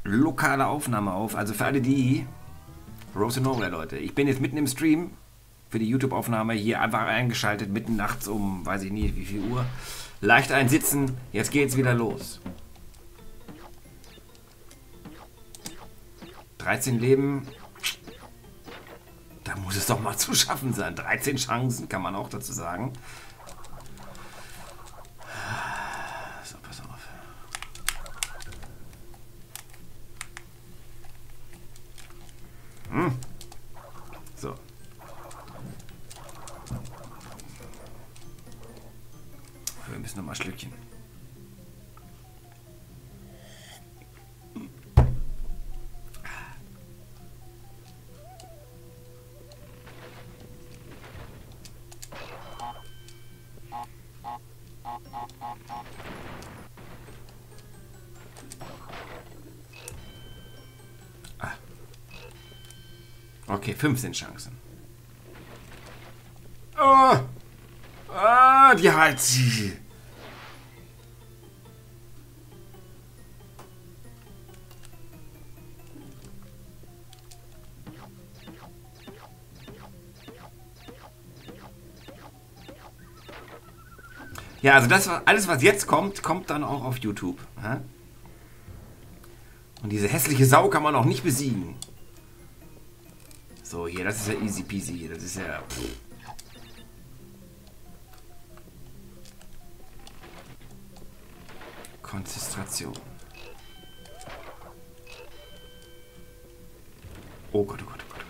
lokale Aufnahme auf. Also für alle die... Rose and Nowhere, Leute. Ich bin jetzt mitten im Stream für die YouTube-Aufnahme hier einfach eingeschaltet, mitten nachts um, weiß ich nicht wie viel Uhr. Leicht einsitzen, jetzt geht's wieder los. 13 Leben, da muss es doch mal zu schaffen sein. 13 Chancen, kann man auch dazu sagen. So, pass auf. So. Wir müssen noch mal ein Schlückchen. Okay, 15 Chancen. Oh! Ah, die halt. Ja, also das alles, was jetzt kommt, kommt dann auch auf YouTube. Und diese hässliche Sau kann man auch nicht besiegen. So, hier, das ist ja easy peasy. Das ist ja... Konzentration. Oh Gott, oh Gott, oh Gott.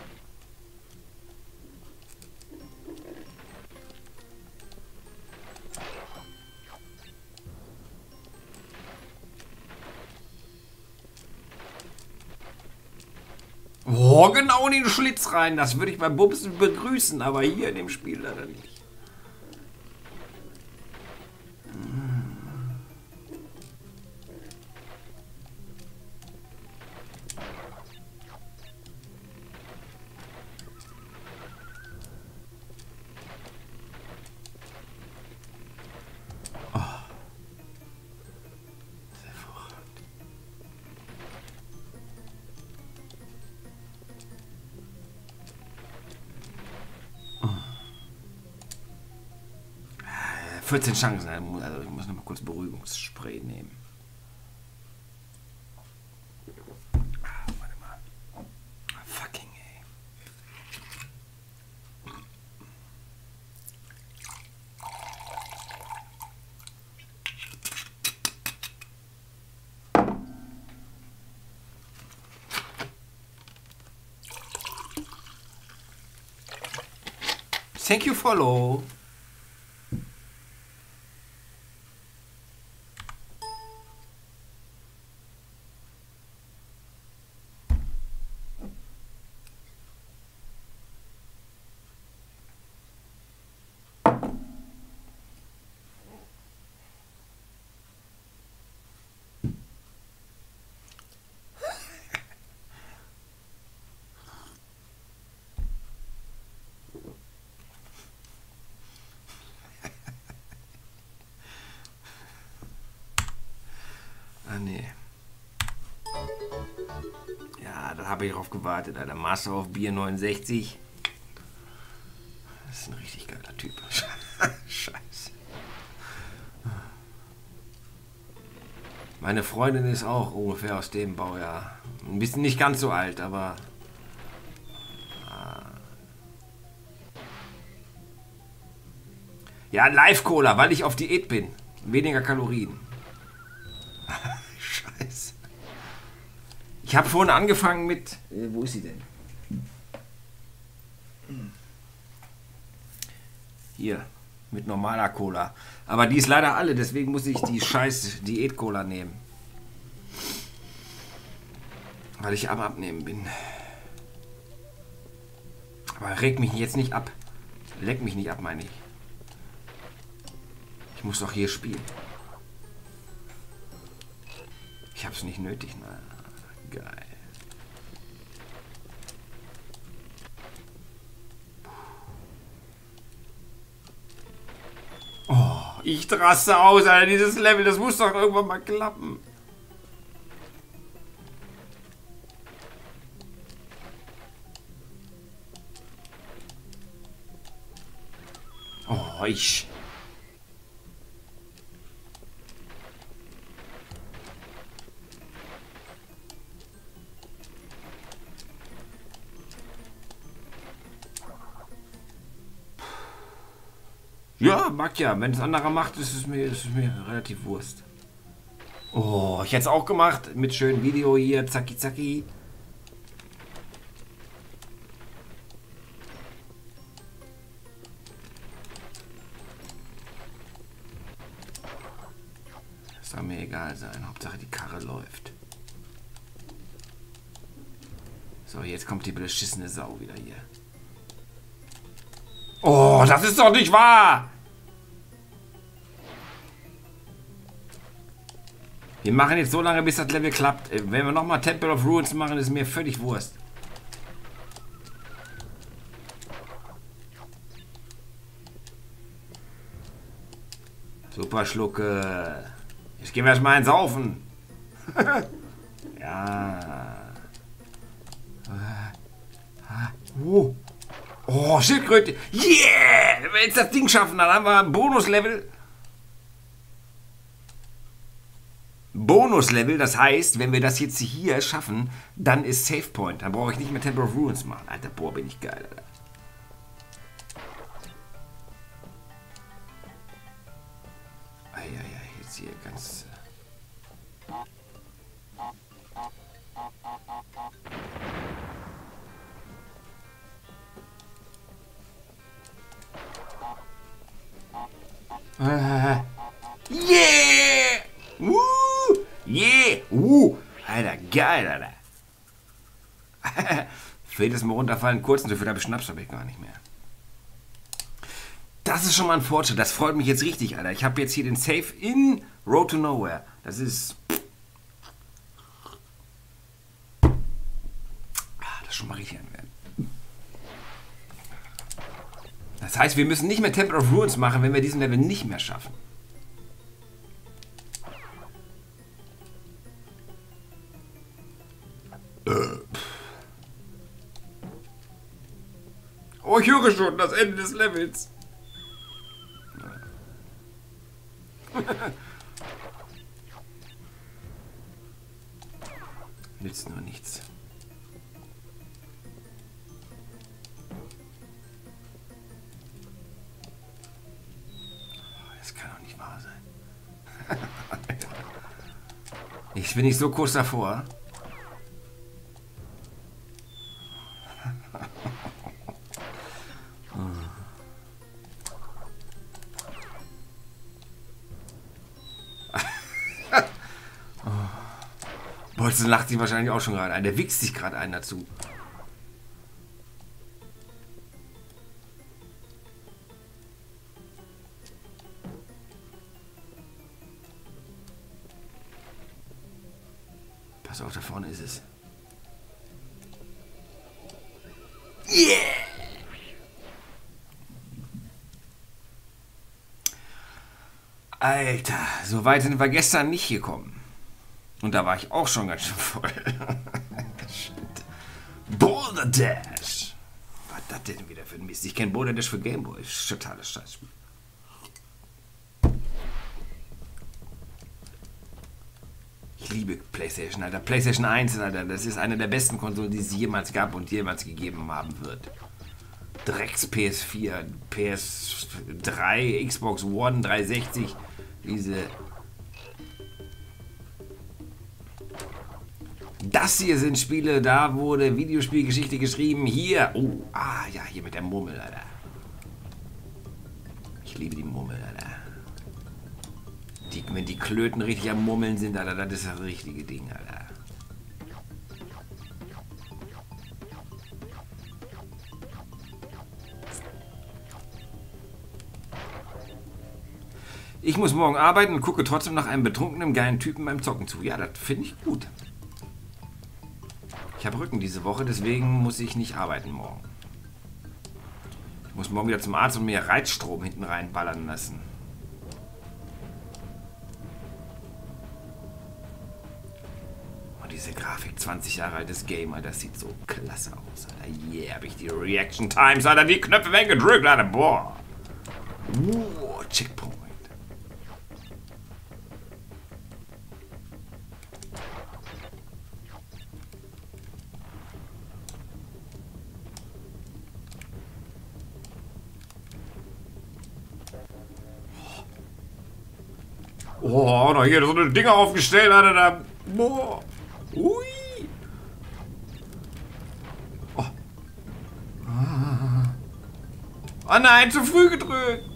Oh, genau in den Schlitz rein. Das würde ich beim Bumsen begrüßen, aber hier in dem Spiel leider nicht. Hervorragend. 14 Chancen, also ich muss noch mal kurz Beruhigungsspray nehmen. Warte mal. Fucking ey. Thank you, follow. Ah, nee. Ja, da habe ich drauf gewartet, Alter. Master of Bier 69. Das ist ein richtig geiler Typ. Scheiße. Meine Freundin ist auch ungefähr aus dem Baujahr. Ein bisschen nicht ganz so alt, aber... Ja, Live-Cola, weil ich auf Diät bin. Weniger Kalorien. Scheiße. Ich habe vorhin angefangen mit... wo ist sie denn? Hier, mit normaler Cola. Aber die ist leider alle, deswegen muss ich die scheiß Diät-Cola nehmen. Weil ich am Abnehmen bin. Aber reg mich jetzt nicht ab. Leck mich nicht ab, meine ich. Ich muss doch hier spielen. Ich hab's nicht nötig, na. Geil. Oh, ich raste aus, Alter. Dieses Level, das muss doch irgendwann mal klappen. Oh, ich... Ja, mag ja. Wenn es ein anderer macht, ist es mir relativ Wurst. Oh, ich hätte es auch gemacht. Mit schönem Video hier. Zacki, zacki. Das soll mir egal sein. Hauptsache die Karre läuft. So, jetzt kommt die beschissene Sau wieder hier. Oh, das ist doch nicht wahr! Wir machen jetzt so lange, bis das Level klappt. Wenn wir nochmal Temple of Ruins machen, ist mir völlig Wurst. Super Schlucke. Jetzt gehen wir erstmal ins Saufen. Ja. Oh, Schildkröte. Yeah! Wenn wir jetzt das Ding schaffen, dann haben wir ein Bonuslevel. Bonuslevel, das heißt, wenn wir das jetzt hier schaffen, dann ist Save Point. Dann brauche ich nicht mehr Temple of Ruins machen. Alter, boah, bin ich geil, Alter. Eieiei, jetzt hier ganz... Yeah! Yeah! Alter, geil, Alter. Fehlt es mal runterfallen, kurz und so viel habe ich Schnaps, habe ich gar nicht mehr. Das ist schon mal ein Fortschritt. Das freut mich jetzt richtig, Alter. Ich habe jetzt hier den Save in Road to Nowhere. Das ist... Das ist schon mal richtig anwerten. Das heißt, wir müssen nicht mehr Temple of Ruins machen, wenn wir diesen Level nicht mehr schaffen. Oh, ich höre schon das Ende des Levels. Nützt nur nichts. Das kann doch nicht wahr sein. Ich bin nicht so kurz davor. Bolzen lacht sich wahrscheinlich auch schon gerade ein. Der wichst sich gerade einen dazu. Pass auf, da vorne ist es. Yeah! Alter, so weit sind wir gestern nicht gekommen. Und da war ich auch schon ganz schön voll. Boulder Dash. Was ist das denn wieder für ein Mist? Ich kenne Boulder Dash für Gameboy. Totales Scheißspiel. Ich liebe PlayStation, Alter. PlayStation 1, Alter. Das ist eine der besten Konsolen, die es jemals gab und jemals gegeben haben wird. Drecks PS4, PS3, Xbox One, 360. Diese... Das hier sind Spiele, da wurde Videospielgeschichte geschrieben. Hier, ja, hier mit der Murmel, Alter. Ich liebe die Murmel, Alter. Wenn die Klöten richtig am Murmeln sind, Alter, das ist das richtige Ding, Alter. Ich muss morgen arbeiten und gucke trotzdem nach einem betrunkenen, geilen Typen beim Zocken zu. Ja, das finde ich gut. Ich habe Rücken diese Woche, deswegen muss ich nicht arbeiten morgen. Ich muss morgen wieder zum Arzt und mir Reizstrom hinten reinballern lassen. Und diese Grafik, 20 Jahre altes Game, Alter, das sieht so klasse aus, Alter. Yeah, habe ich die Reaction Times, Alter, die Knöpfe weggedrückt, Alter, boah. Checkpoint. Oh, noch hier so eine Dinger aufgestellt hat er da. Boah. Ui. Oh. Oh nein, zu früh gedrückt.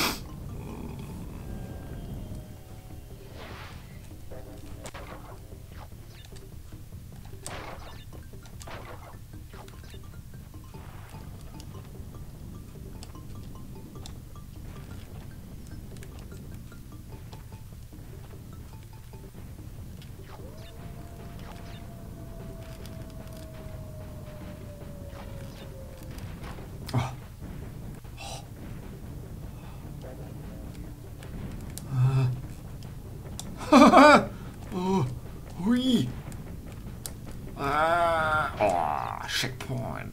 Oh, hui. Oh, Checkpoint.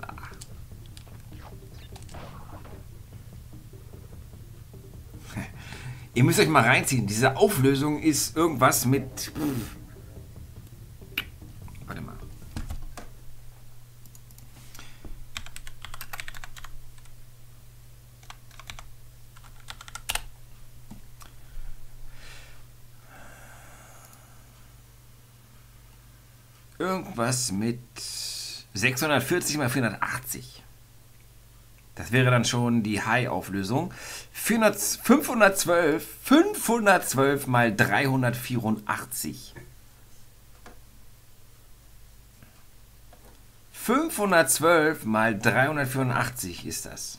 Ihr müsst euch mal reinziehen. Diese Auflösung ist irgendwas mit... Warte mal. Irgendwas mit 640 mal 480. Das wäre dann schon die High-Auflösung. 512 mal 384. 512 mal 384 ist das.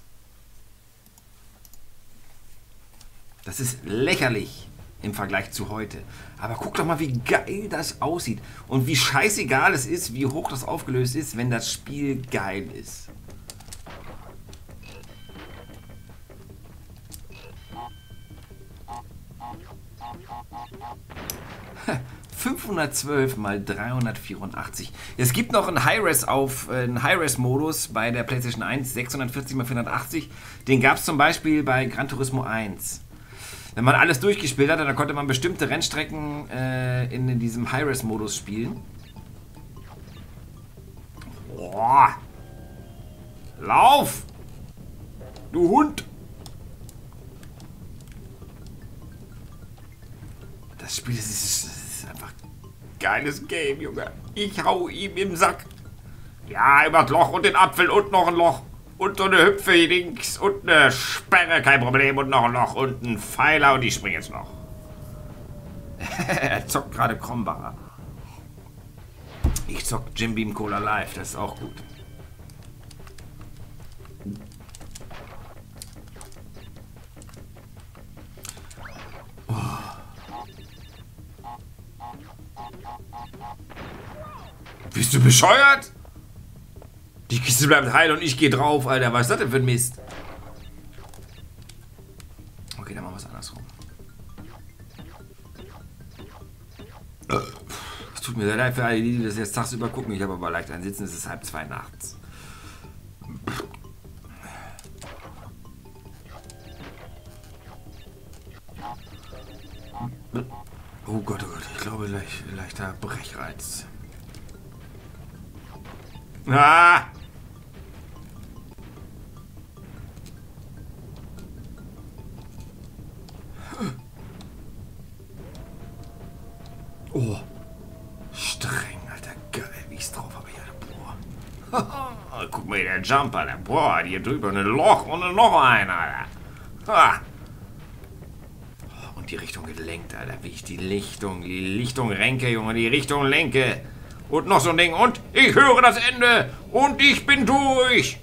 Das ist lächerlich im Vergleich zu heute. Aber guck doch mal, wie geil das aussieht. Und wie scheißegal es ist, wie hoch das aufgelöst ist, wenn das Spiel geil ist. Ha, 512 mal 384. Es gibt noch einen High-Res-Modus bei der PlayStation 1, 640 mal 480. Den gab es zum Beispiel bei Gran Turismo 1. Wenn man alles durchgespielt hat, dann konnte man bestimmte Rennstrecken in diesem High-Res-Modus spielen. Boah. Lauf! Du Hund! Das Spiel ist einfach ein geiles Game, Junge. Ich hau ihm im Sack. Ja, über das Loch und den Apfel und noch ein Loch. Und so eine Hüpfe links und eine Sperre, kein Problem. Und noch ein Loch und ein Pfeiler und ich springe jetzt noch. Er zockt gerade Krombacher. Ich zock Jim Beam Cola Live, das ist auch gut. Oh. Bist du bescheuert? Die Kiste bleibt heil und ich gehe drauf, Alter. Was ist das denn für ein Mist? Okay, dann machen wir es andersrum. Es tut mir sehr leid für alle, die das jetzt tagsüber gucken. Ich habe aber leicht ein Sitzen. Es ist 1:30 nachts. Oh Gott, ich glaube, leichter Brechreiz. Ah! Oh, streng, Alter, geil, wie ich's drauf habe hier. Boah. Guck mal, der Jumper, der boah, hier drüber ein Loch und noch ein, Alter. Ha. Und die Richtung gelenkt, Alter, wie ich die Lichtung lenke, Junge, die Richtung lenke. Und noch so ein Ding, und ich höre das Ende, und ich bin durch.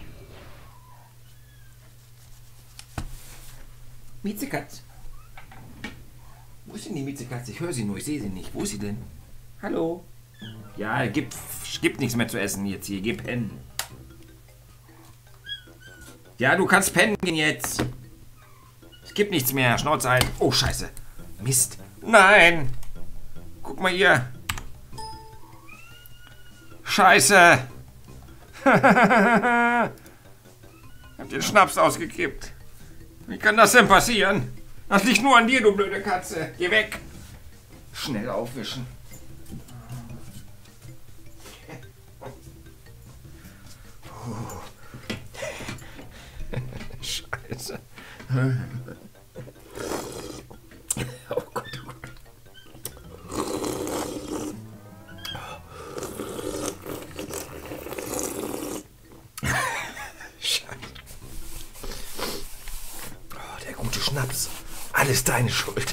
Miezekatz. Wo ist denn die Miezekatze? Ich höre sie nur, ich sehe sie nicht. Wo ist sie denn? Hallo? Ja, gibt nichts mehr zu essen jetzt hier. Geh pennen. Ja, du kannst pennen gehen jetzt. Es gibt nichts mehr. Schnauze ein. Oh, scheiße. Mist. Nein. Guck mal hier. Scheiße. Hab den Schnaps ausgekippt. Wie kann das denn passieren? Das liegt nur an dir, du blöde Katze. Geh weg. Schnell aufwischen. Scheiße. Oh Gott, oh Gott. Scheiße. Oh, der gute Schnaps. Alles deine Schuld.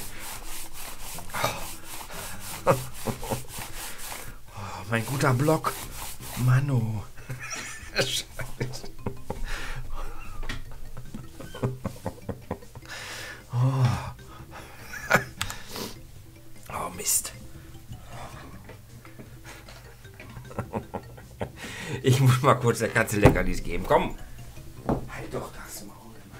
Oh, mein guter Block. Manu. Scheiße. Oh, Mist. Ich muss mal kurz der Katze Leckerlis geben. Komm. Halt doch das Maul, Mann.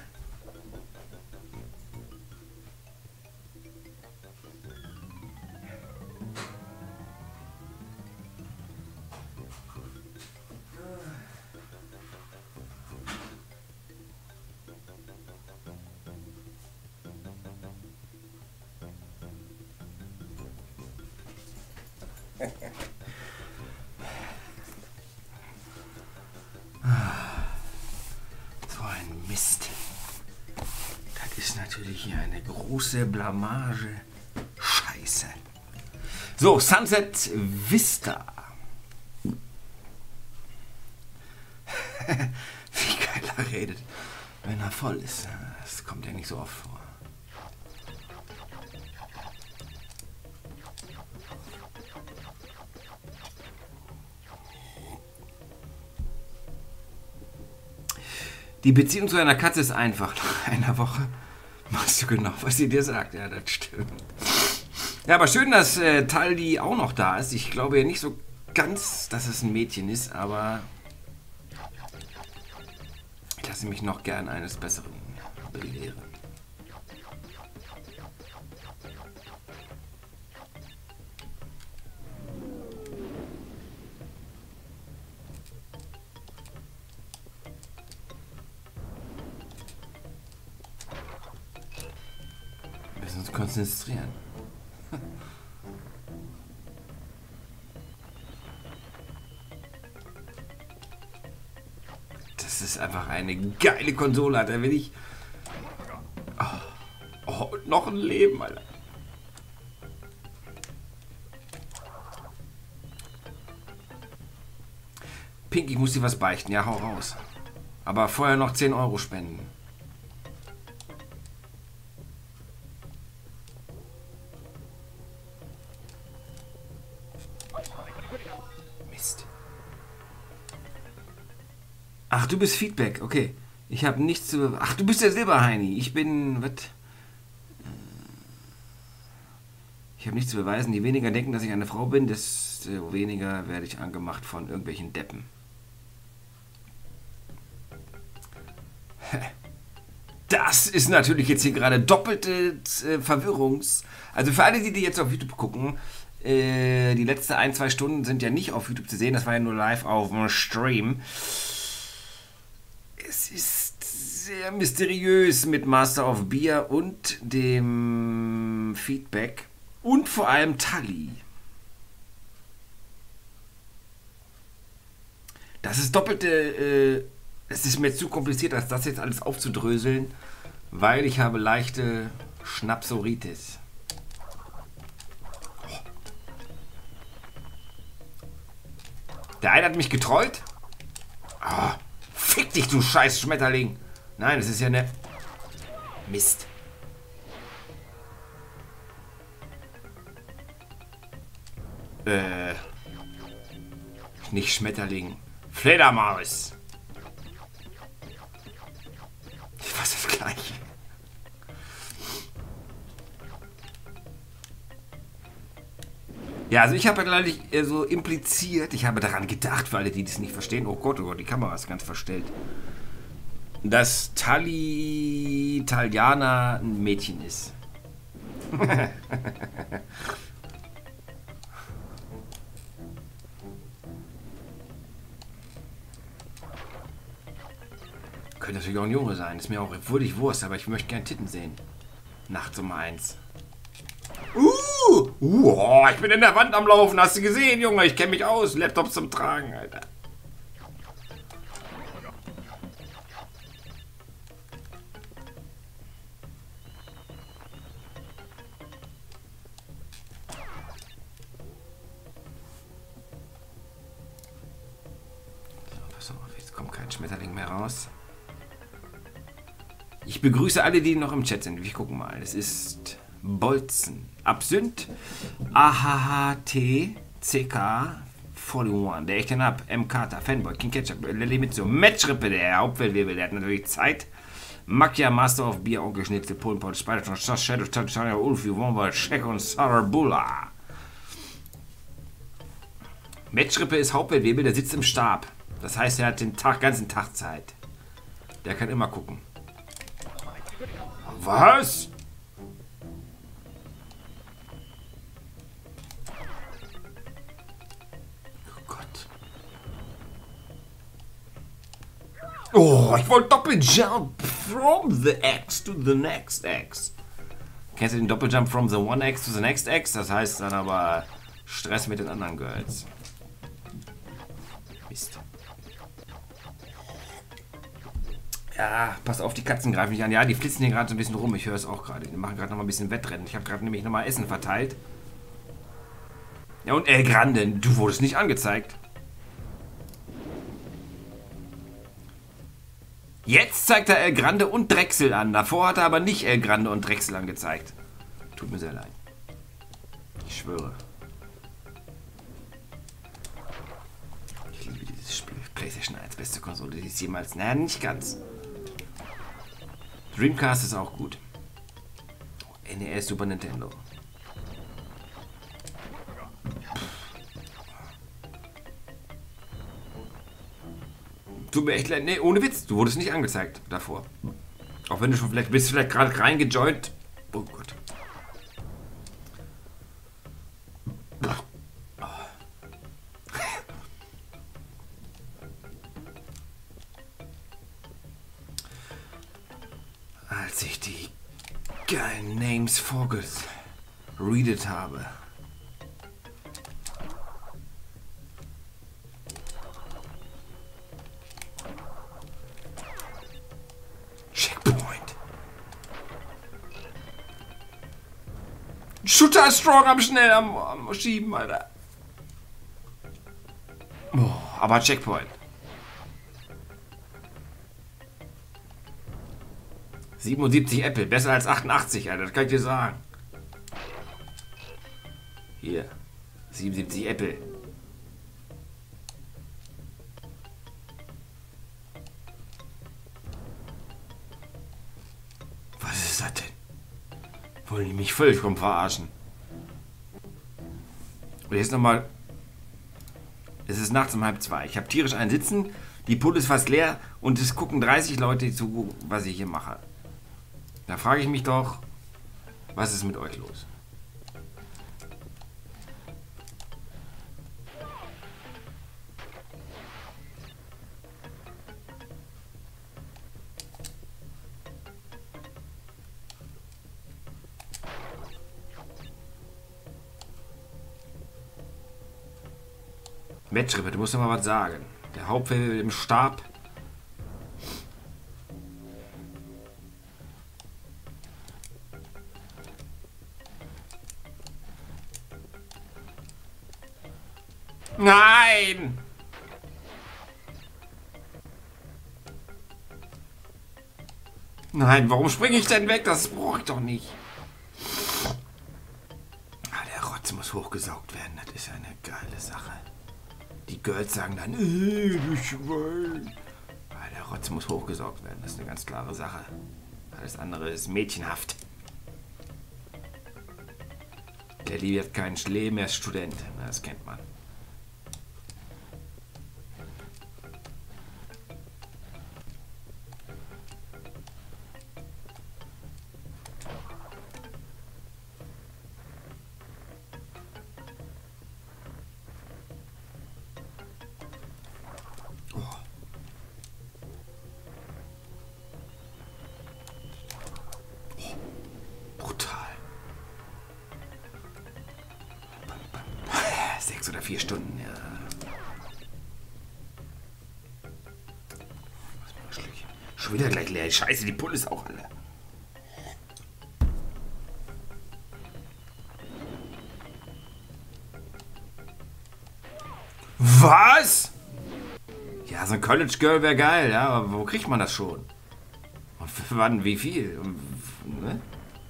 So ein Mist. Das ist natürlich hier eine große Blamage. Scheiße. So, Sunset Vista. Wie geil er redet, wenn er voll ist. Das kommt ja nicht so oft vor. Die Beziehung zu einer Katze ist einfach. Nach einer Woche machst du genau, was sie dir sagt. Ja, das stimmt. Ja, aber schön, dass Taldi auch noch da ist. Ich glaube ja nicht so ganz, dass es ein Mädchen ist, aber ich lasse mich noch gern eines Besseren belehren. Wir müssen uns konzentrieren. Das ist einfach eine geile Konsole, Alter. Wenn ich... Oh, noch ein Leben, Alter. Pink, ich muss dir was beichten. Ja, hau raus. Aber vorher noch 10 Euro spenden. Mist. Ach, du bist Feedback. Okay. Ich habe nichts zu... Ach, du bist der Silberheini. Ich bin... Was? Ich habe nichts zu beweisen. Je weniger denken, dass ich eine Frau bin, desto weniger werde ich angemacht von irgendwelchen Deppen. Das ist natürlich jetzt hier gerade doppelte Verwirrungs... Also für alle, die jetzt auf YouTube gucken, die letzten 1-2 Stunden sind ja nicht auf YouTube zu sehen. Das war ja nur live auf dem Stream. Es ist sehr mysteriös mit Master of Beer und dem Feedback. Und vor allem Tully. Das ist doppelte... es ist mir zu kompliziert, als das jetzt alles aufzudröseln, weil ich habe leichte Schnapsoritis. Oh. Der eine hat mich getrollt. Oh, fick dich, du scheiß Schmetterling. Nein, das ist ja eine... Mist. Nicht Schmetterling. Fledermaus. Was ist das Gleiche? Ja, also ich habe ja gleich so impliziert, ich habe daran gedacht, für alle, die das nicht verstehen, oh Gott, die Kamera ist ganz verstellt, dass Taliana ein Mädchen ist. Könnte natürlich auch ein Junge sein. Ist mir auch völlig Wurst, aber ich möchte gern Titten sehen. Nachts um 1. Ich bin in der Wand am Laufen. Hast du gesehen, Junge? Ich kenne mich aus. Laptops zum Tragen, Alter. So, pass auf. Jetzt kommt kein Schmetterling mehr raus. Ich begrüße alle, die noch im Chat sind. Wir gucken mal. Es ist Bolzen, Absinth, AHHT, CK, 41, der echte Ab, M. Carter, Fanboy, King Ketchup, Lily Mitsu, Matchrippe, der Hauptweltwirbel, der hat natürlich Zeit. Makia, Master of Beer, Onkel Schnitzel, Polenpot, Spider, Shadow, Tachana, Ulf, Womba, Shek und Sarabula. Matchrippe ist Hauptweltwirbel, der sitzt im Stab. Das heißt, er hat den ganzen Tag Zeit. Der kann immer gucken. Was? Oh Gott. Oh, ich wollte Doppeljump from the X to the next X. Kennst du den Doppeljump from the one X to the next X? Das heißt dann aber Stress mit den anderen Girls. Mist. Ja, pass auf, die Katzen greifen nicht an. Ja, die flitzen hier gerade so ein bisschen rum. Ich höre es auch gerade. Die machen gerade noch mal ein bisschen Wettrennen. Ich habe gerade nämlich noch mal Essen verteilt. Ja, und El Grande, du wurdest nicht angezeigt. Jetzt zeigt er El Grande und Drechsel an. Davor hat er aber nicht El Grande und Drechsel angezeigt. Tut mir sehr leid. Ich schwöre. Ich liebe dieses Spiel. PlayStation 1, beste Konsole, die es jemals... Naja, nicht ganz. Dreamcast ist auch gut. NES, Super Nintendo. Tut mir echt leid. Nee, ohne Witz. Du wurdest nicht angezeigt davor. Auch wenn du schon vielleicht gerade reingejoint. Oh Gott. Als ich die geilen Names vorgeredet habe. Checkpoint. Shooter Strong am Schieben, Alter. Oh, aber Checkpoint. 77 Apple, besser als 88, Alter, das kann ich dir sagen. Hier, 77 Apple. Was ist das denn? Wollen die mich völlig verarschen? Und jetzt nochmal. Es ist nachts um 1:30. Ich habe tierisch einen sitzen, die Pulle ist fast leer und es gucken 30 Leute zu, was ich hier mache. Da frage ich mich doch, was ist mit euch los? Matchrippe, du musst doch mal was sagen. Der Hauptwelle im Stab. Nein! Nein, warum springe ich denn weg? Das brauche ich doch nicht. Ah, der Rotz muss hochgesaugt werden. Das ist eine geile Sache. Die Girls sagen dann, du Schwein. Ah, der Rotz muss hochgesaugt werden. Das ist eine ganz klare Sache. Alles andere ist mädchenhaft. Der Liebe hat keinen Schlemm, er ist Student. Na, das kennt man. 6 oder 4 Stunden, ja. Schon wieder gleich leer. Scheiße, die Pulle ist auch alle. Was? Ja, so ein College Girl wäre geil, ja, aber wo kriegt man das schon? Und für wann, wie viel? Ne?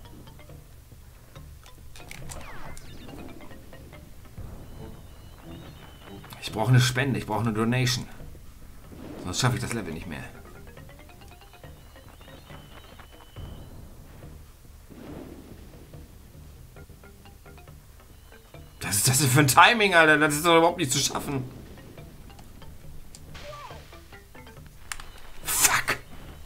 Ich brauche eine Spende, ich brauche eine Donation. Sonst schaffe ich das Level nicht mehr. Was ist das denn für ein Timing, Alter? Das ist doch überhaupt nicht zu schaffen. Fuck.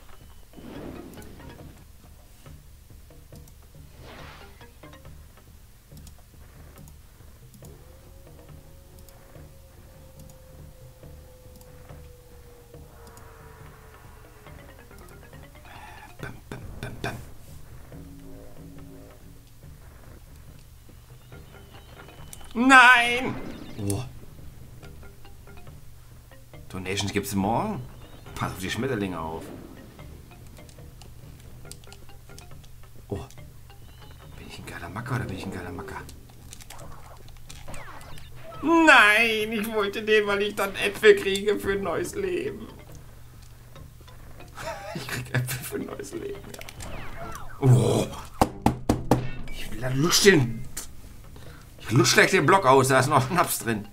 Bam, bam, bam, bam. Nein! Oh. Donations gibt's morgen? Pass auf die Schmetterlinge auf. Oh. Bin ich ein geiler Macker oder bin ich ein geiler Macker? Nein! Ich wollte den, weil ich dann Äpfel kriege für ein neues Leben. Ich krieg Äpfel für ein neues Leben, ja. Oh. Ich lusch den... Ich lusch gleich den Block aus, da ist noch Schnaps drin.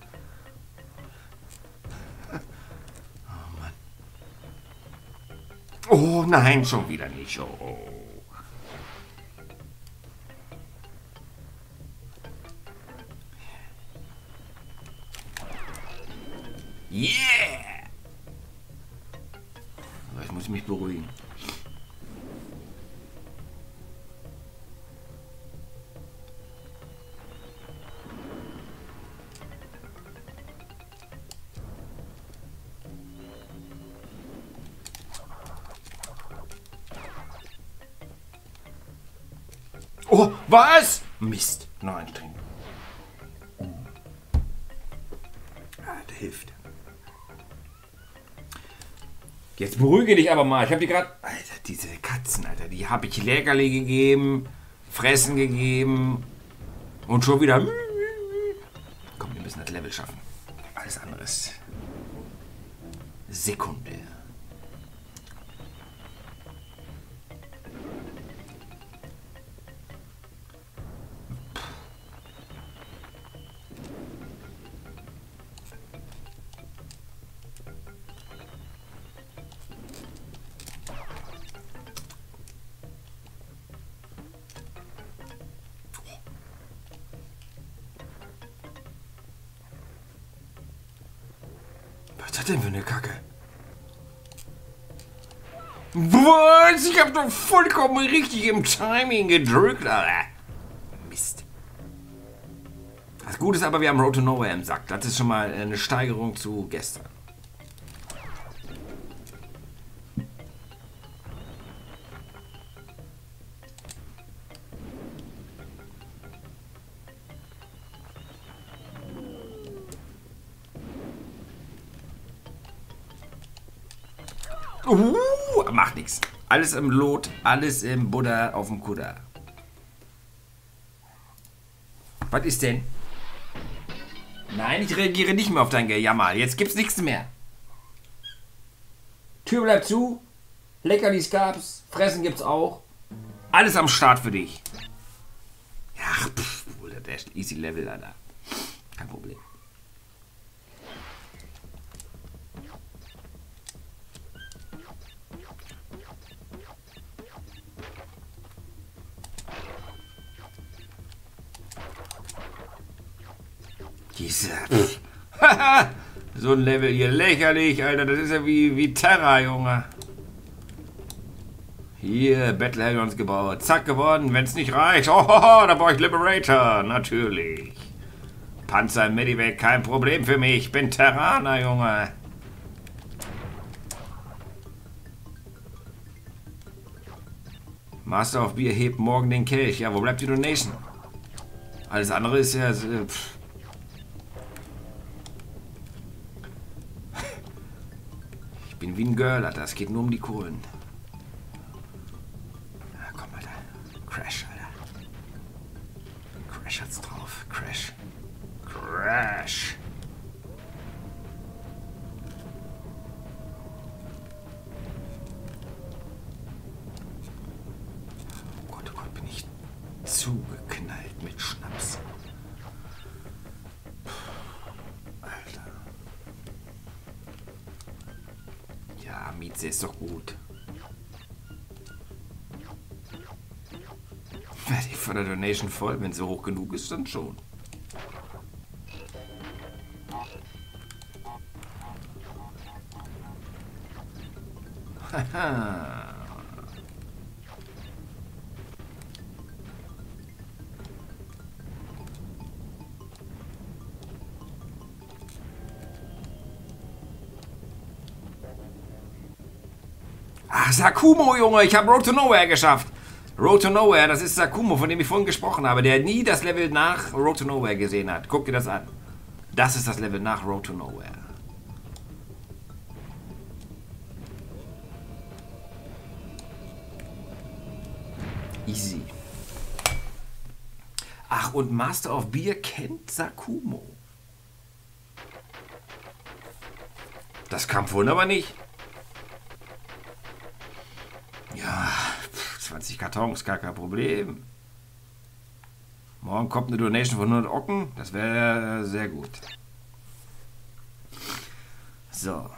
Oh Mann. Oh nein, schon wieder nicht. Oh. Yeah! Ich muss mich beruhigen. Oh, was? Mist. Noch ein String. Ah, das hilft. Jetzt beruhige dich aber mal. Ich habe die gerade... Alter, diese Katzen, Alter. Die habe ich Leckerli gegeben, Fressen gegeben und schon wieder... Komm, wir müssen das Level schaffen. Alles andere ist sekundär. Was ist das denn für eine Kacke? Was? Ich hab doch vollkommen richtig im Timing gedrückt, Alter. Mist. Das Gute ist aber, wir haben Road to Nowhere im Sack. Das ist schon mal eine Steigerung zu gestern. Macht nichts. Alles im Lot, alles im Buddha auf dem Kutter. Was ist denn? Nein, ich reagiere nicht mehr auf dein Gejammer. Jetzt gibt's nichts mehr. Tür bleibt zu. Leckerlis gab's. Fressen gibt's auch. Alles am Start für dich. Ja, pff, der ist easy Level, Alter. Kein Problem. So ein Level hier, lächerlich, Alter. Das ist ja wie Terra, Junge. Hier, Battle Hellions gebaut. Zack, gewonnen. Wenn es nicht reicht, da brauche ich Liberator. Natürlich. Panzer im Medivac, kein Problem für mich. Ich bin Terraner, Junge. Master of Bier hebt morgen den Kelch. Ja, wo bleibt die Donation? Alles andere ist ja... bin wie ein Girl, Alter. Es geht nur um die Kohlen. Ja, komm, Alter. Crash, Alter. Crash hat's drauf. Crash. Crash. Oh Gott, bin ich zugeknallt mit Schnaps. Alter. Ja, Mieze ist doch gut. Werde ich von der Donation voll, wenn sie hoch genug ist, dann schon. Haha. Ach, Sakumo, Junge, ich habe Road to Nowhere geschafft. Road to Nowhere, das ist Sakumo, von dem ich vorhin gesprochen habe, der nie das Level nach Road to Nowhere gesehen hat. Guck dir das an. Das ist das Level nach Road to Nowhere. Easy. Ach, und Master of Beer kennt Sakumo. Das kam vorhin aber nicht. Ja, 20 Kartons, gar kein Problem. Morgen kommt eine Donation von 100 Ocken. Das wäre sehr gut. So.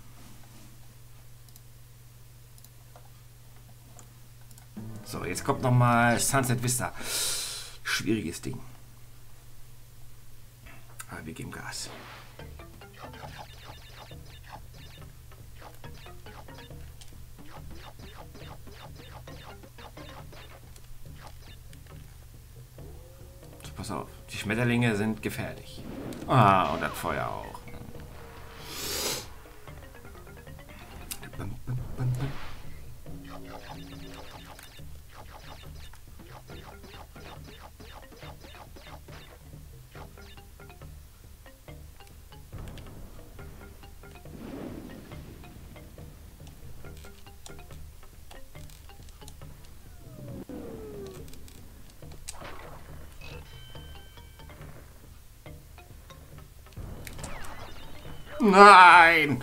So, jetzt kommt nochmal Sunset Vista. Schwieriges Ding. Aber wir geben Gas. So, pass auf. Die Schmetterlinge sind gefährlich. Ah, und das Feuer auch. Nein!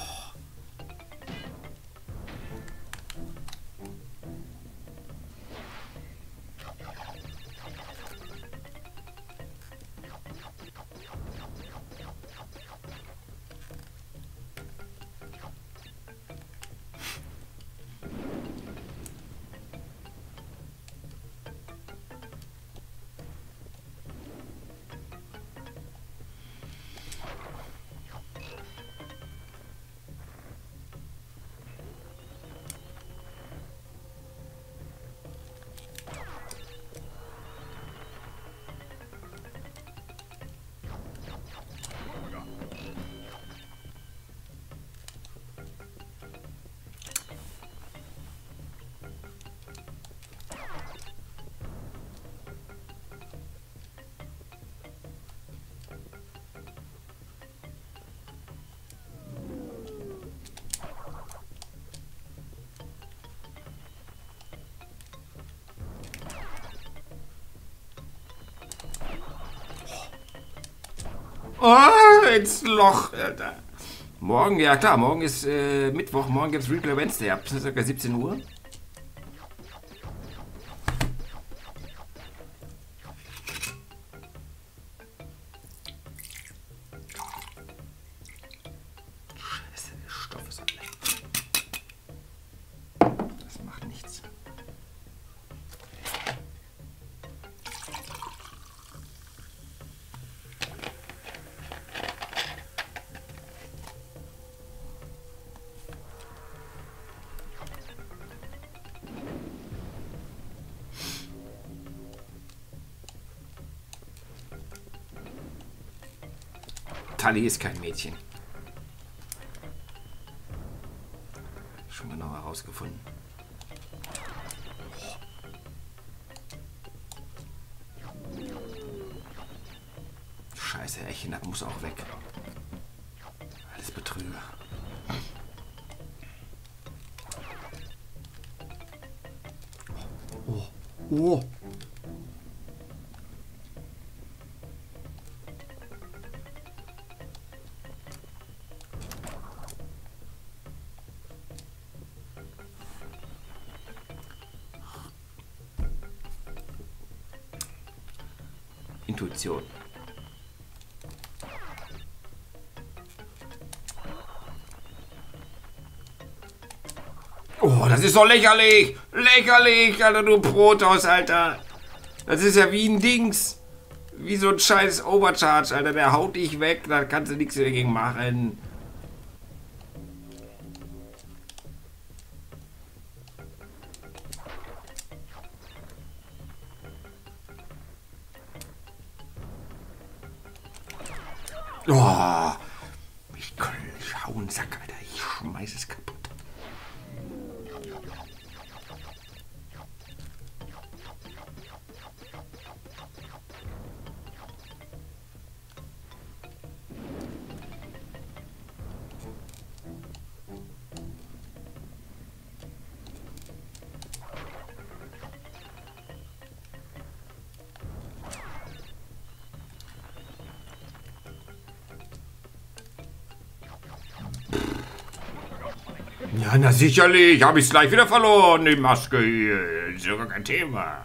Oh, ins Loch, Alter. Morgen, ja klar, morgen ist Mittwoch, morgen gibt es Replay Wednesday ab ca. 17 Uhr. Scheiße, der Stoff ist alle. Das macht nichts. Tali ist kein Mädchen. Schon genau herausgefunden. Scheiße, Echenab muss auch weg. Alles Betrüger. Oh. Intuition. Oh, das ist doch lächerlich! Lächerlich, Alter, du Protoss, Alter! Das ist ja wie ein Dings. Wie so ein scheiß Overcharge, Alter. Der haut dich weg, da kannst du nichts dagegen machen. Oh, ich schau einen Sack, Alter. Ich schmeiß es kaputt. Ja, na sicherlich. Habe ich es gleich wieder verloren, die Maske hier. Ist ja gar kein Thema.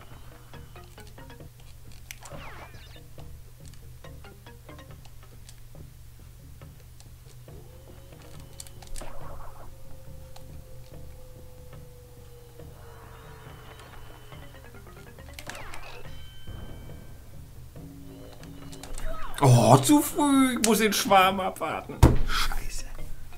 Oh, zu früh. Ich muss den Schwarm abwarten. Scheiße.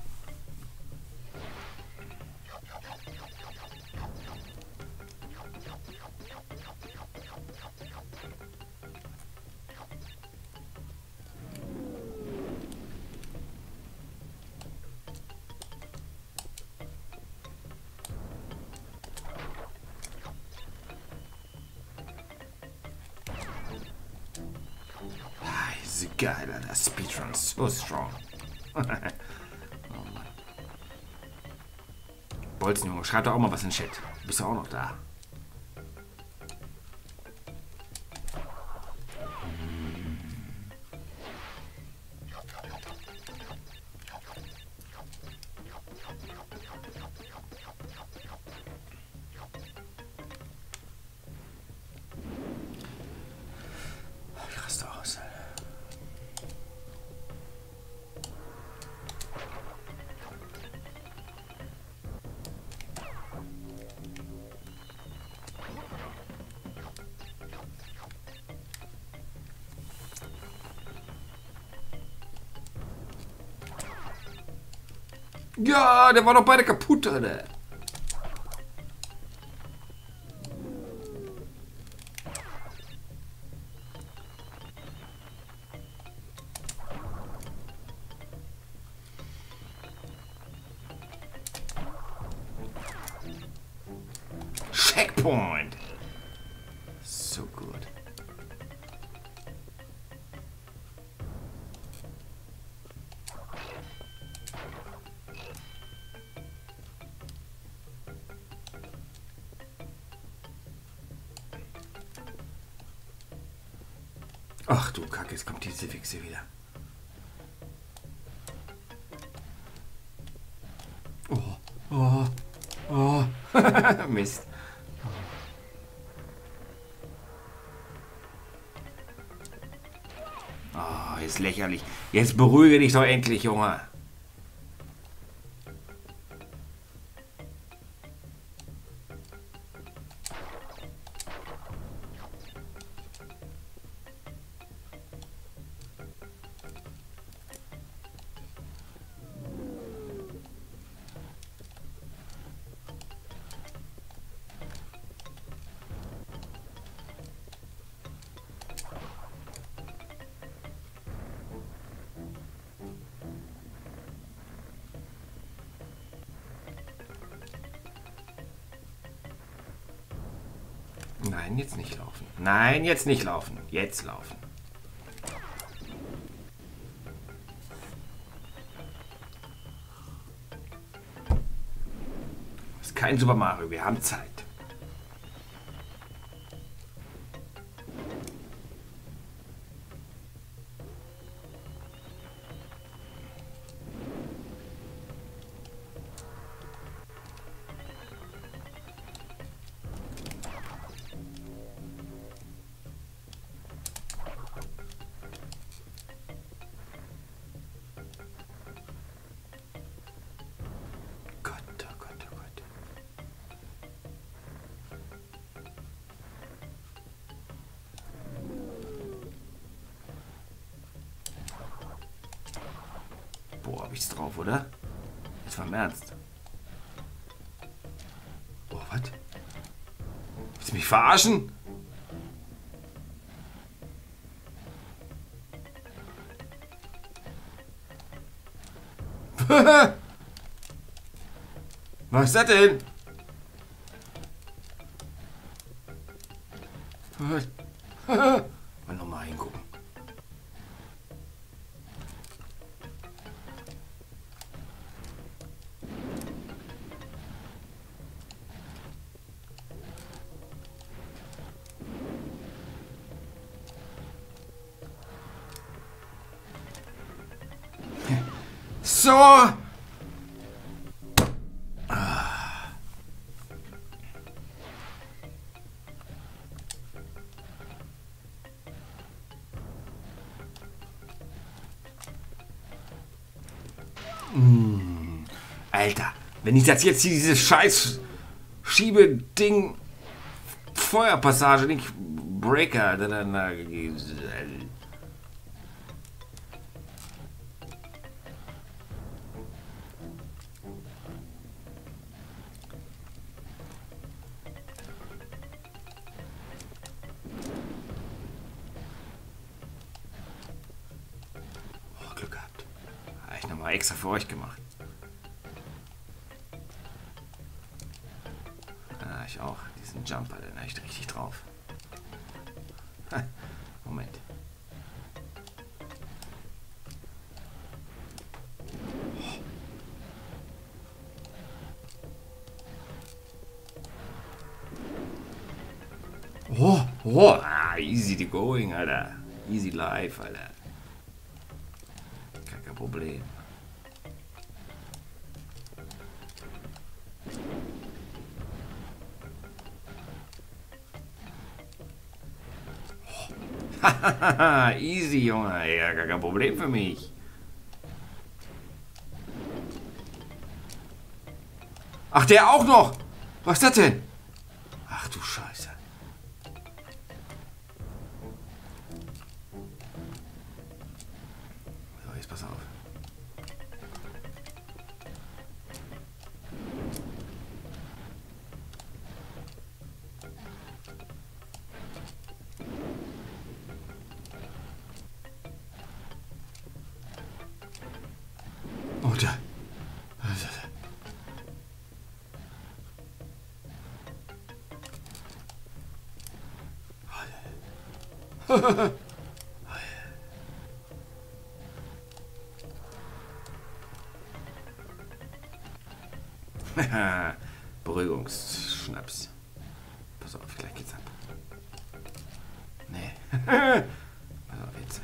Geil, Alter. Speedrun, so strong. Oh Mann. Bolzen, Junge, schreib doch auch mal was in den Chat. Bist du auch noch da? Ich raste aus, Alter. Ja, der war doch beide kaputt, Alter. Checkpoint. So gut. Ach du Kacke, jetzt kommt diese Wichse wieder. Oh, oh, oh. Mist. Oh, ist lächerlich. Jetzt beruhige dich doch endlich, Junge. Nein, jetzt nicht laufen. Nein, jetzt nicht laufen. Jetzt laufen. Das ist kein Super Mario. Wir haben Zeit. Boah, hab ich's drauf, oder? Jetzt mal im Ernst. Boah, was? Willst du mich verarschen? Was ist das denn? Mal nochmal hingucken. So. Alter, wenn ich das jetzt hier, dieses scheiß Schiebeding, Feuerpassage, nicht Breaker, dann Glück gehabt. Habe ich nochmal extra für euch gemacht. Ah, ich auch. Diesen Jumper, den habe ich richtig drauf. Moment. Easy to going, Alter. Easy life, Alter. Kein Problem. Easy, Junge. Ja, gar kein Problem für mich. Ach, der auch noch. Was ist das denn? Ach du Scheiße. So, jetzt pass auf. Oh, da. Beruhigungsschnaps. Pass auf, gleich geht's ab. Nee. Pass auf jetzt.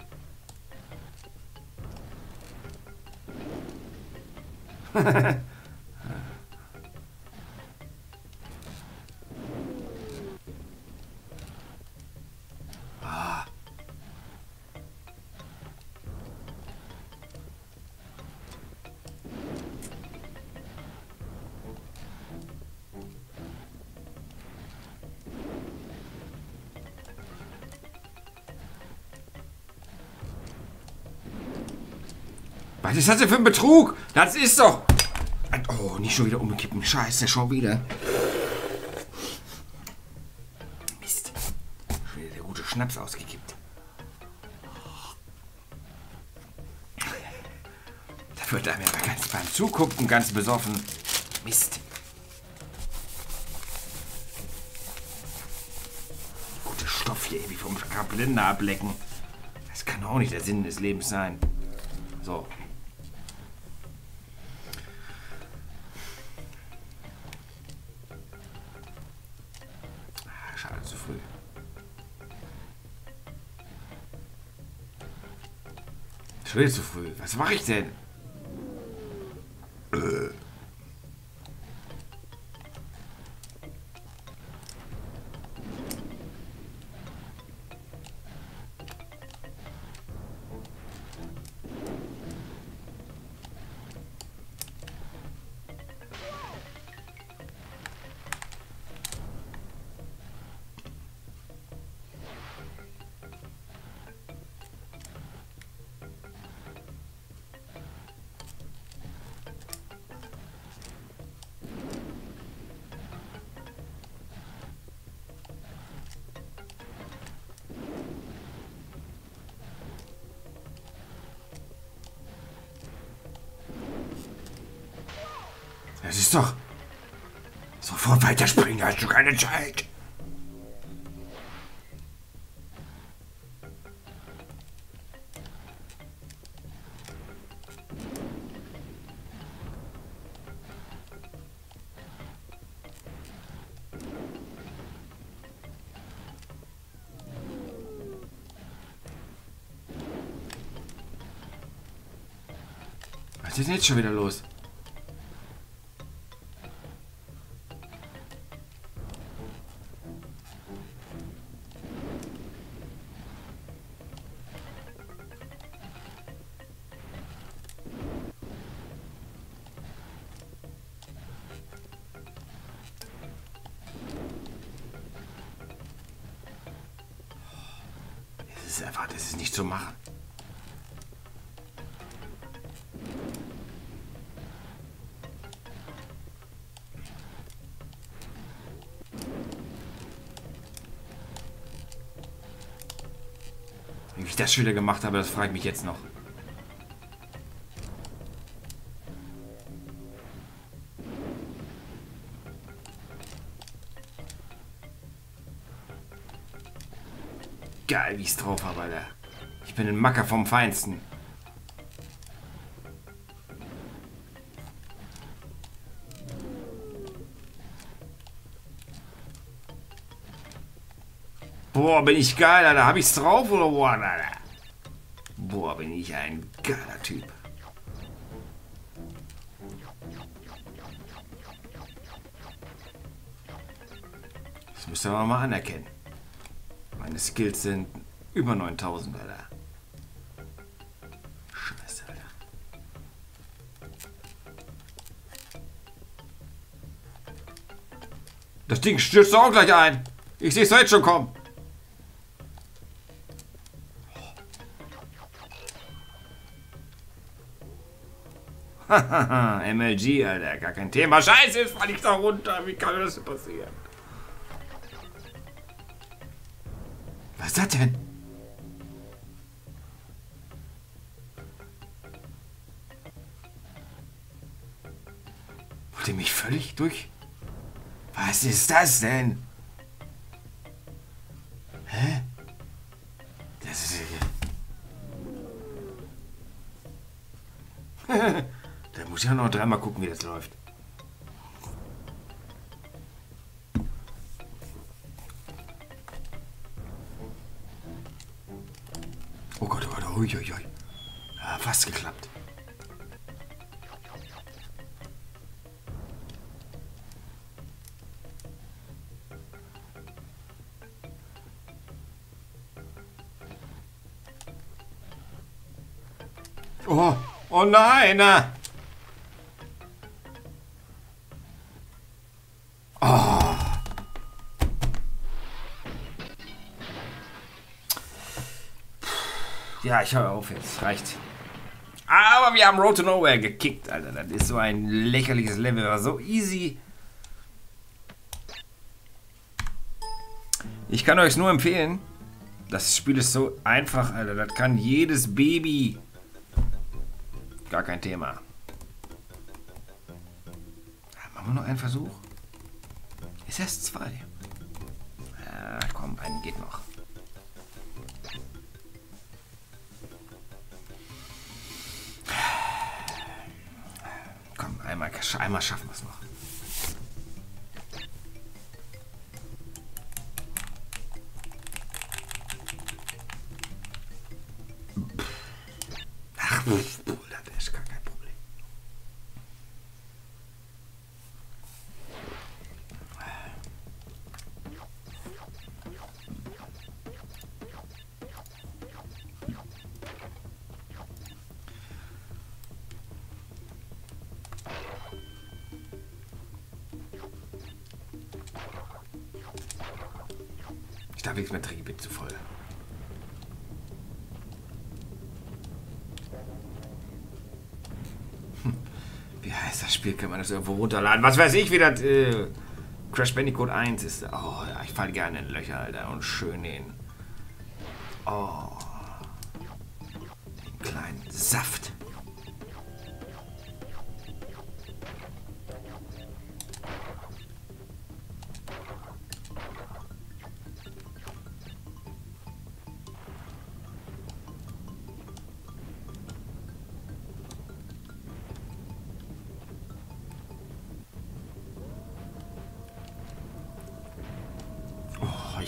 Was ist das denn für ein Betrug? Das ist doch... Oh, nicht schon wieder umkippen. Scheiße, schon wieder. Mist. Schon wieder der gute Schnaps ausgekippt. Da wird einem ja ganz beim Zugucken ganz besoffen. Mist. Guter Stoff hier, wie vom Kalender ablecken. Das kann auch nicht der Sinn des Lebens sein. So. Schade, zu früh. Schon wieder zu früh. Was mache ich denn? Das ist doch... Sofort weiterspringen, hast du keine Zeit. Was ist denn jetzt schon wieder los? Das ist nicht zu machen. Wie ich das schon wieder gemacht habe, das frage ich mich jetzt noch. Geil, wie ich's drauf habe, Alter. Ich bin ein Macker vom Feinsten. Boah, bin ich geil, Alter. Hab ich's drauf oder what, Alter? Boah, bin ich ein geiler Typ. Das müsst ihr aber mal anerkennen. Meine Skills sind über 9000, Alter. Scheiße, Alter. Das Ding stürzt auch gleich ein. Ich sehe es jetzt schon kommen. Hahaha, MLG, Alter. Gar kein Thema. Scheiße, jetzt falle ich da runter. Wie kann mir das denn passieren? Was ist das denn? Wollt ihr mich völlig durch? Was ist das denn? Hä? Das ist... Da muss ich auch noch dreimal gucken, wie das läuft. Oh Gott, oh Gott, uiuiui. Ja, fast geklappt. Oh, oh nein! Oh. Ja, ich höre auf jetzt. Reicht. Aber wir haben Road to Nowhere gekickt, Alter. Das ist so ein lächerliches Level. War so easy. Ich kann euch nur empfehlen. Das Spiel ist so einfach, Alter. Das kann jedes Baby. Gar kein Thema. Machen wir noch einen Versuch? Ist erst 2. Ja, komm, einen geht noch. Komm, einmal schaffen wir es noch. Ach, das ist gar kein Problem. Ich darf nichts mehr trinken, bin zu voll. Wie heißt das Spiel? Kann man das irgendwo runterladen? Was weiß ich, wie das Crash Bandicoot 1 ist. Oh ja, ich falle gerne in Löcher, Alter. Und schön den. Oh. Den kleinen Saft.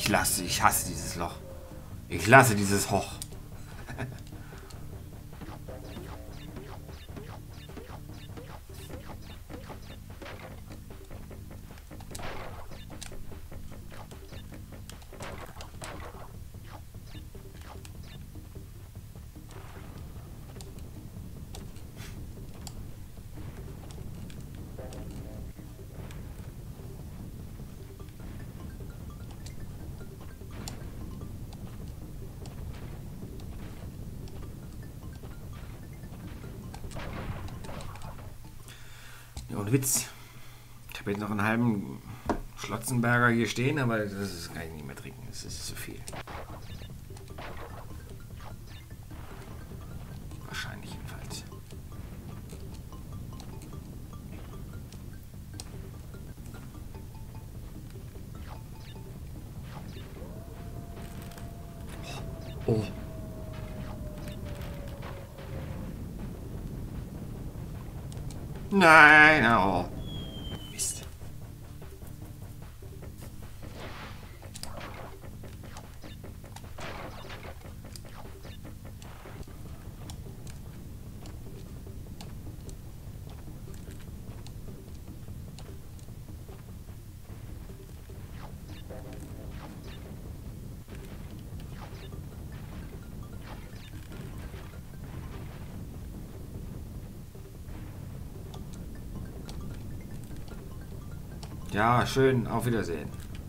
ich hasse dieses Loch. Ich lasse dieses Hoch. Ja, ohne Witz. Ich habe jetzt noch einen halben Schlotzenberger hier stehen, aber das kann ich nicht mehr trinken. Das ist zu viel. Wahrscheinlich jedenfalls. Oh. Nein, oh. Mist. Ja, schön. Auf Wiedersehen.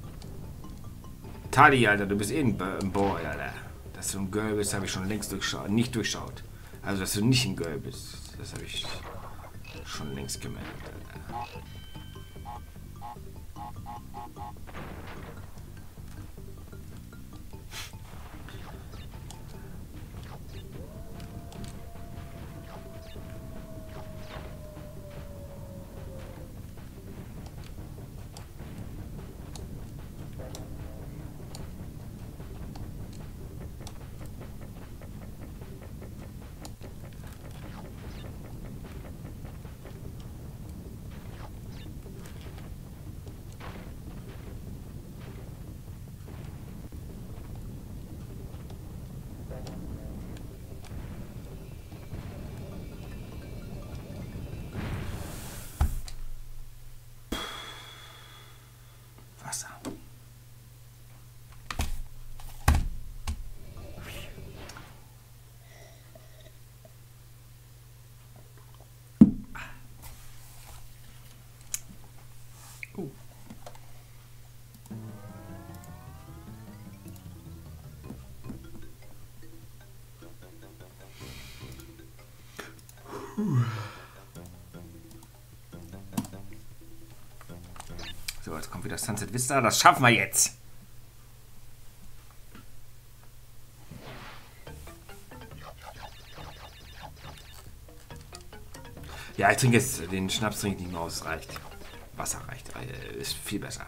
Tali, Alter, du bist eh ein Boy, Alter. Dass du ein Girl bist, habe ich schon längst nicht durchschaut. Also, dass du nicht ein Girl bist, das habe ich schon längst gemerkt, Alter. Wasser. So, jetzt kommt wieder Sunset Vista. Das schaffen wir jetzt. Ja, ich trinke jetzt den Schnaps, trinke ich nicht mehr aus. Reicht. Wasser reicht. Ist viel besser.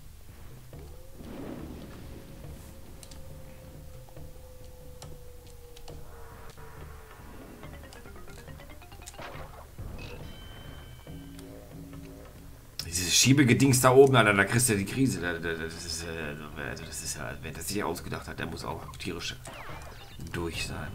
Dieses Schiebegedings da oben, Alter, da kriegst du die Krise. Das ist ja, wer das sich ausgedacht hat, der muss auch tierisch durch sein.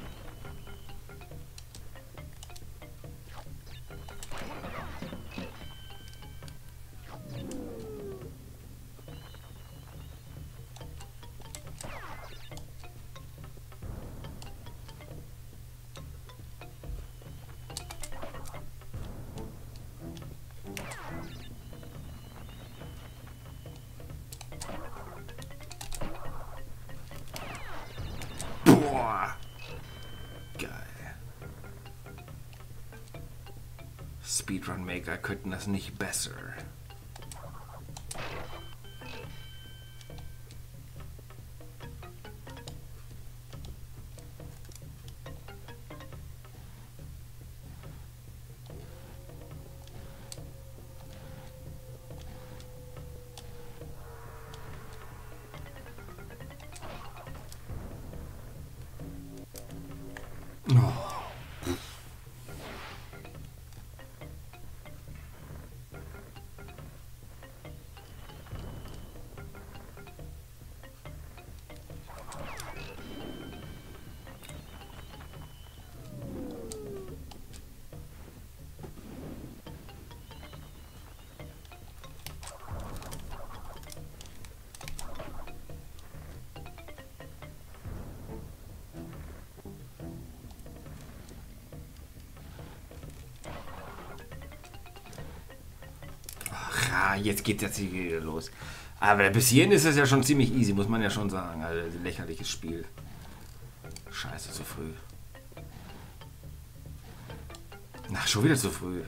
Boah. Geil. Speedrun-Maker könnten das nicht besser. Oh. jetzt geht das hier wieder los. Aber bis hierhin ist es ja schon ziemlich easy, muss man ja schon sagen. Also lächerliches Spiel. Scheiße, zu früh. Ach, schon wieder zu früh.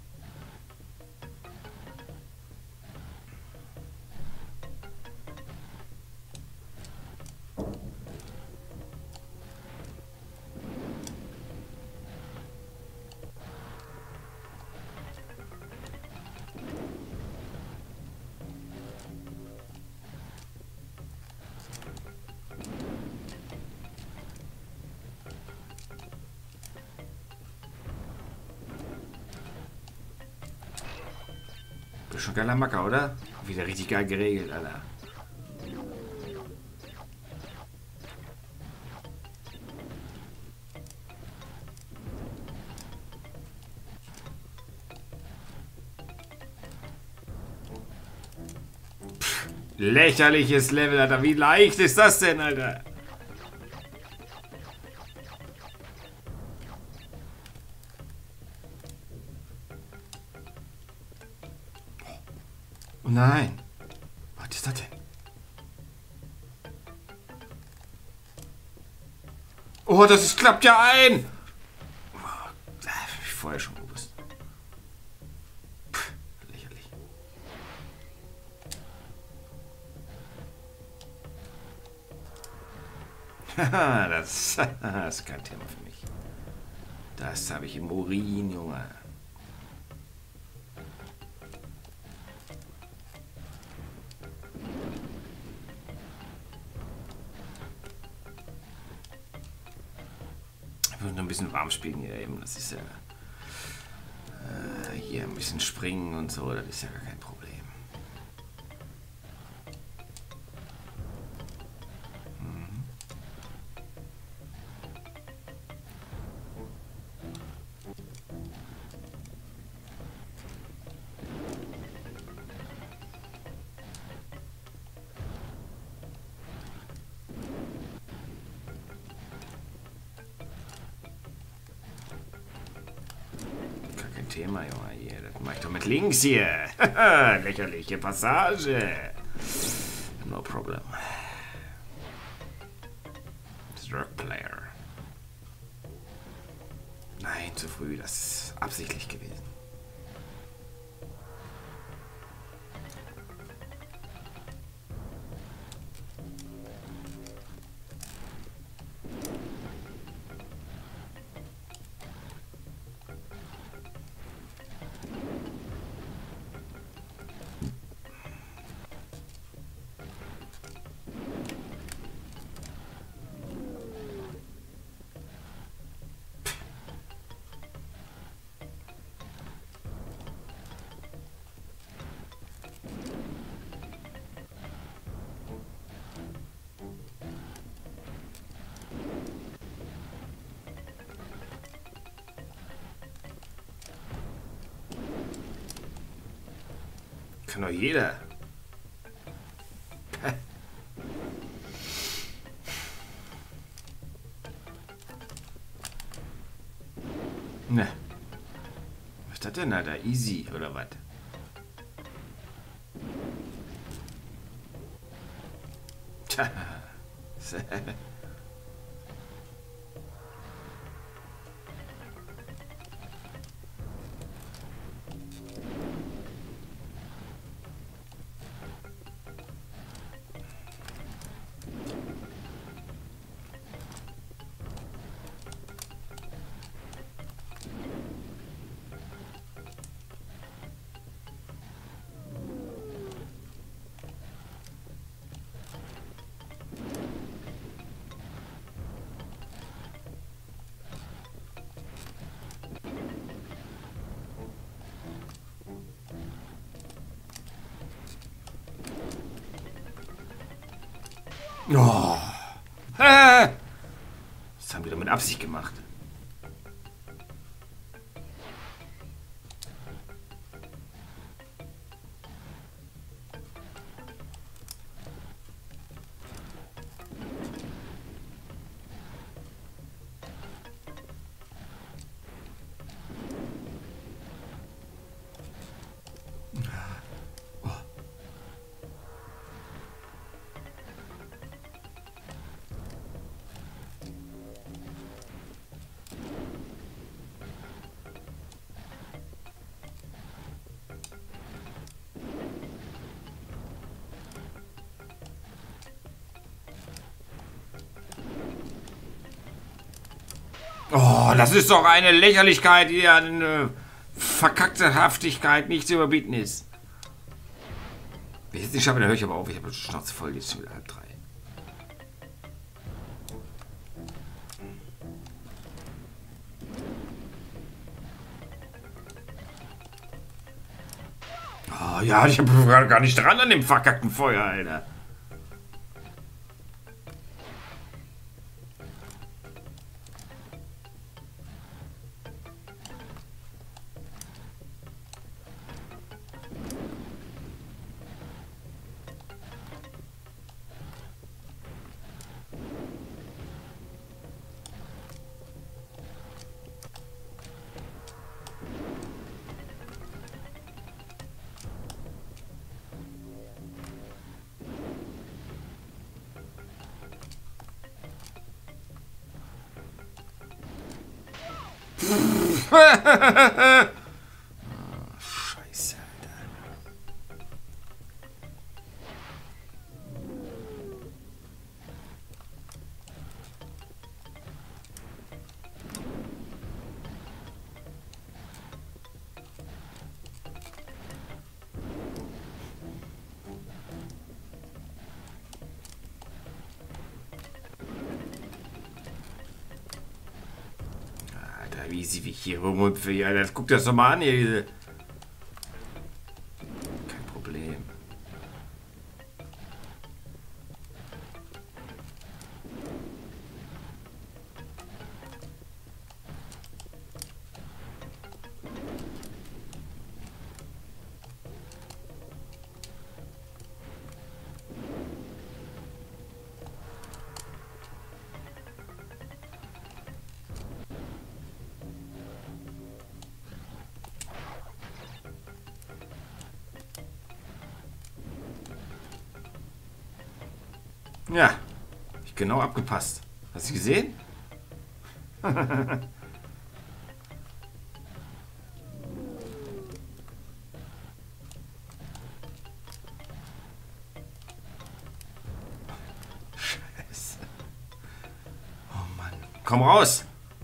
Das ist schon geiler Macker, oder? Wieder richtig geil geregelt, Alter. Lächerliches Level, Alter. Wie leicht ist das denn, Alter? Oh nein. Was ist das denn? Oh, klappt ja ein. Hab ich vorher schon gewusst. Lächerlich. Haha, das ist kein Thema für mich. Das habe ich im Urin, Junge. Ich muss nur ein bisschen warm spielen hier eben. Das ist ja hier ein bisschen springen und so. Das ist ja gar kein Problem. Thema, Junge, hier. Das mach ich doch mit links hier. Lächerliche Passage. No problem. Drug Player. Nein, zu früh. Das ist absichtlich gewesen. Kann doch jeder. Ne. Was ist das denn, Alter? Easy, oder was? Tja. Oh. Das haben wir doch mit Absicht gemacht. Oh, das ist doch eine Lächerlichkeit, die eine verkackte Haftigkeit nicht zu überbieten ist. Wenn ich jetzt nicht schaffe, dann höre ich aber auf. Ich habe die Schnauze voll, jetzt schon wieder 2:30. Oh ja, ich habe gar nicht dran an dem verkackten Feuer, Alter. Scheiße, Alter. Alter, wie sie wie ich hier rumhüpfe. Ja, das guckt das doch mal an hier. Kein Problem. Ja, ich genau abgepasst. Hast du gesehen? Scheiße. Oh Mann. Komm raus!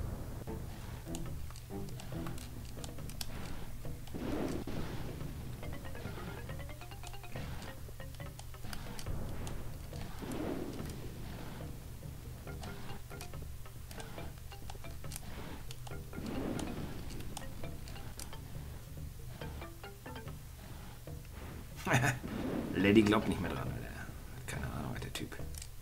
Lady glaubt nicht mehr dran, Alter. Keine Ahnung, der Typ.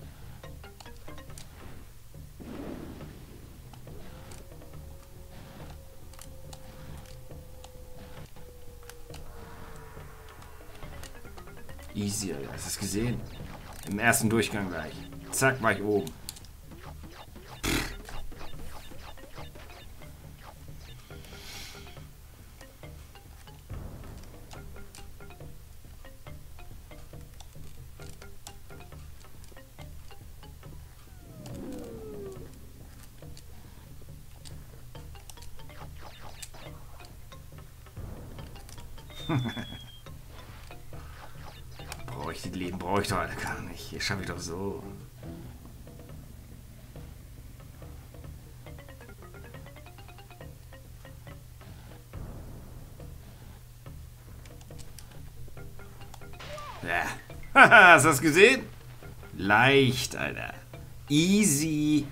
Easy, Alter. Hast du es gesehen? Im ersten Durchgang gleich. Zack, war ich oben. Brauche ich die Leben? Brauche ich doch alle gar nicht. Hier schaffe ich doch so. Ja. Haha, hast du das gesehen? Leicht, Alter. Easy.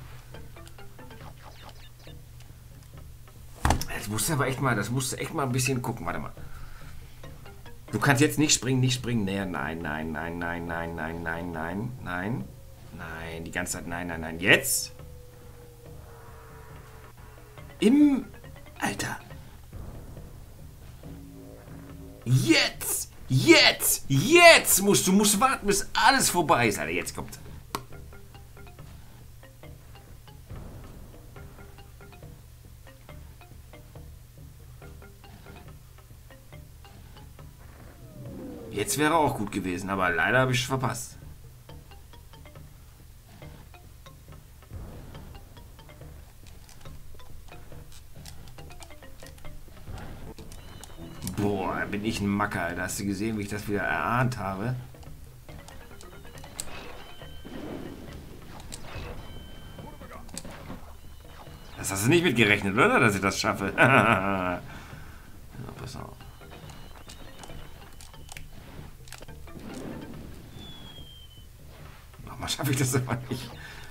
Das musst du echt mal ein bisschen gucken. Warte mal. Du kannst jetzt nicht springen, nicht springen. Nee, nein, nein, nein, nein, nein, nein, nein, nein, nein. Nein, die ganze Zeit nein, nein, nein. Jetzt? Alter. Jetzt musst warten, bis alles vorbei ist, Alter. Jetzt kommt. Jetzt wäre auch gut gewesen, aber leider habe ich es verpasst. Boah, bin ich ein Macker, Alter. Hast du gesehen, wie ich das wieder erahnt habe? Das Das hast du nicht mitgerechnet, oder? Dass ich das schaffe. Ja, pass auf. Nochmal schaffe ich das aber nicht.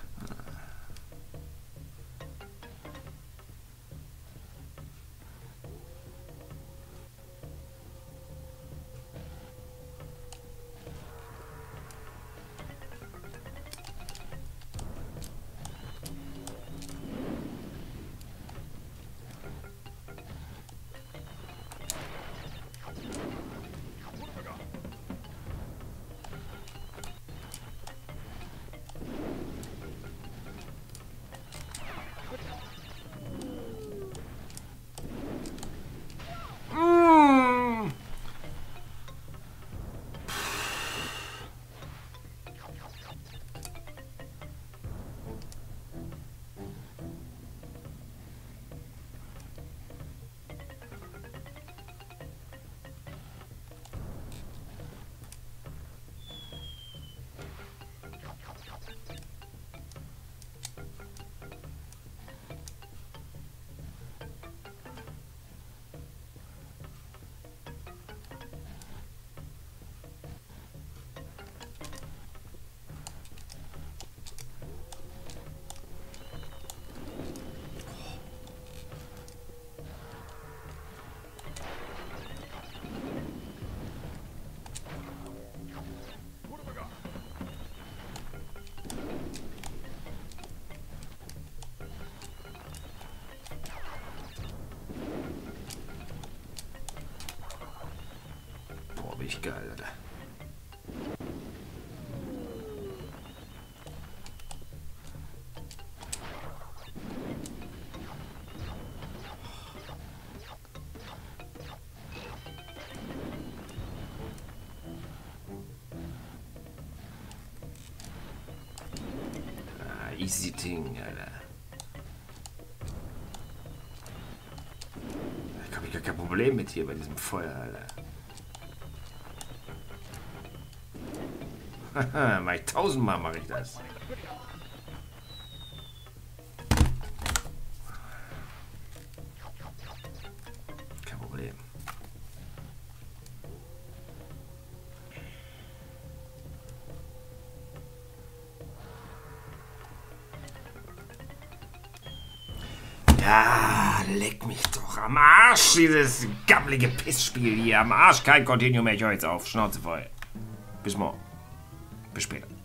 Bin ich geil, Alter. Easy Ding, Alter. Da habe ich gar kein Problem mit hier bei diesem Feuer, Alter. Haha, mach ich 1000-mal mache ich das. Kein Problem. Ja, leck mich doch am Arsch, dieses gabbelige Pissspiel hier. Am Arsch, kein Continuum mehr, ich höre jetzt auf. Schnauze voll. Bis morgen. Bis später.